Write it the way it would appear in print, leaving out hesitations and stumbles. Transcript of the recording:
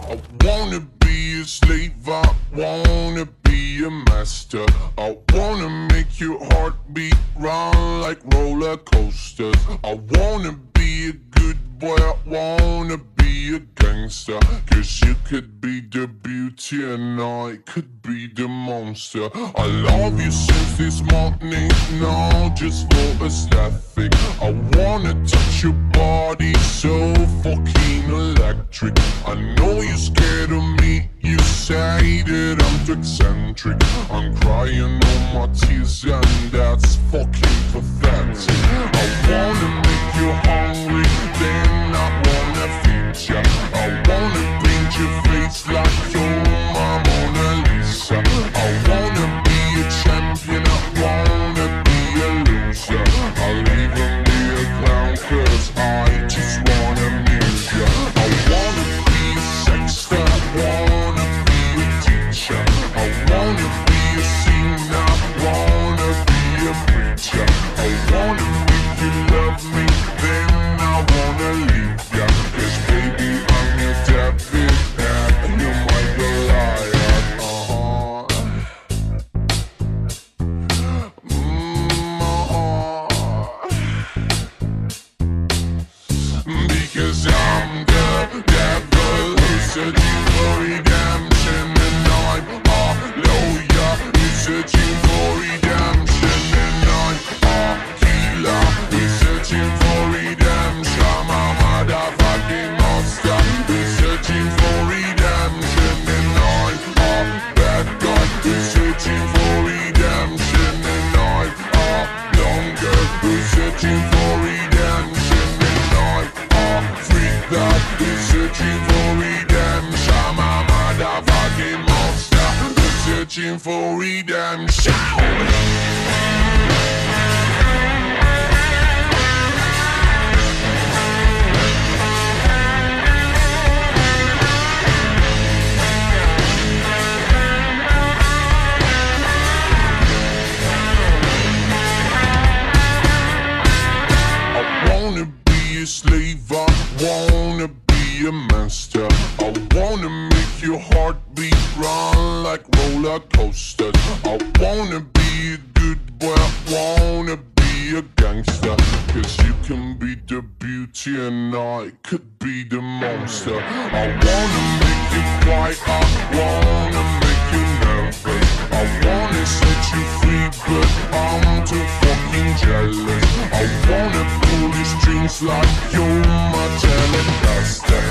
I wanna be a slave, I wanna be a master. I wanna make your heartbeat run like roller coasters. I wanna be a good boy, I wanna be a gangster. Cause you could be the beauty and I could be the monster. I love you since this morning, no, just for aesthetic. I wanna touch your body so fucking electric. I know you're scared of me, you say that I'm too eccentric. I'm crying all my tears and that's fucking pathetic. I wanna make you hungry, then I wanna feed ya. I wanna paint your face like you're my Mona Lisa. I wanna be a champion, I wanna be a loser. I'll even be a clown cause I just wanna amuse ya. I wanna be a sexter, I wanna be a teacher. I wanna be a singer, I wanna be a preacher. I wanna make you love me, then I wanna leave ya. Cause baby I'm your David and you're my Goliath. Because I'm the devil who's searching for redemption, and I'm a lawyer who's searching for redemption, and I'm a healer who's searching for redemption. I'm a motherfucking monster who's searching for redemption, and I'm a bad guy who's searching for redemption, and I'm a longer who's searching for redemption, and I'm a freak that is searching for redemption. I'm a motherfucking monster who's searching for redemption. I wanna be a slave, I wanna be a master. I wanna make your heartbeat run like roller coasters. I wanna be a good boy, I wanna be a gangster. Cause you can be the beauty and I could be the monster. I wanna make you quiet, I wanna make you nervous. I wanna set you free but I'm too fucking jealous. I wanna pull your strings like you're my Telecaster.